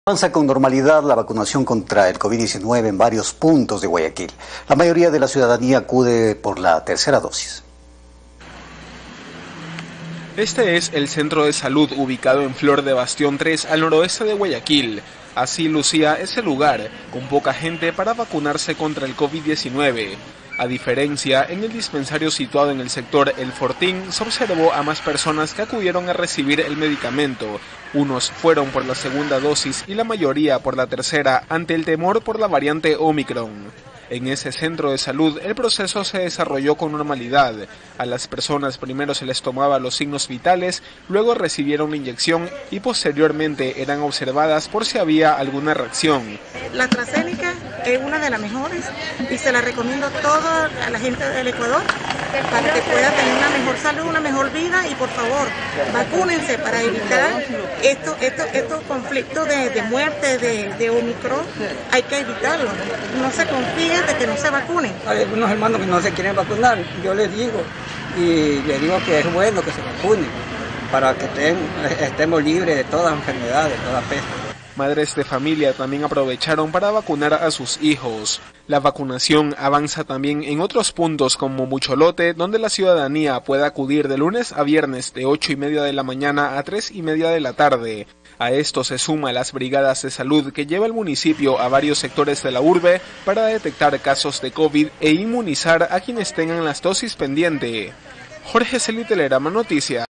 Avanza con normalidad la vacunación contra el COVID-19 en varios puntos de Guayaquil. La mayoría de la ciudadanía acude por la tercera dosis. Este es el centro de salud ubicado en Flor de Bastión 3 al noroeste de Guayaquil. Así lucía ese lugar, con poca gente para vacunarse contra el COVID-19. A diferencia, en el dispensario situado en el sector El Fortín, se observó a más personas que acudieron a recibir el medicamento. Unos fueron por la segunda dosis y la mayoría por la tercera, ante el temor por la variante Omicron. En ese centro de salud, el proceso se desarrolló con normalidad. A las personas primero se les tomaba los signos vitales, luego recibieron la inyección y posteriormente eran observadas por si había alguna reacción. La AstraZeneca es una de las mejores y se la recomiendo a toda la gente del Ecuador para que pueda tener una mejor salud, una mejor vida y por favor, vacúnense para evitar estos conflictos de muerte de Omicron, hay que evitarlo. No se confíen de que no se vacunen. Hay algunos hermanos que no se quieren vacunar, yo les digo que es bueno que se vacunen para que estemos libres de todas enfermedades, de toda peste. Madres de familia también aprovecharon para vacunar a sus hijos. La vacunación avanza también en otros puntos como Mucholote, donde la ciudadanía puede acudir de lunes a viernes de 8:30 de la mañana a 3:30 de la tarde. A esto se suma las brigadas de salud que lleva el municipio a varios sectores de la urbe para detectar casos de COVID e inmunizar a quienes tengan las dosis pendiente. Jorge Celi, Telerama Noticias.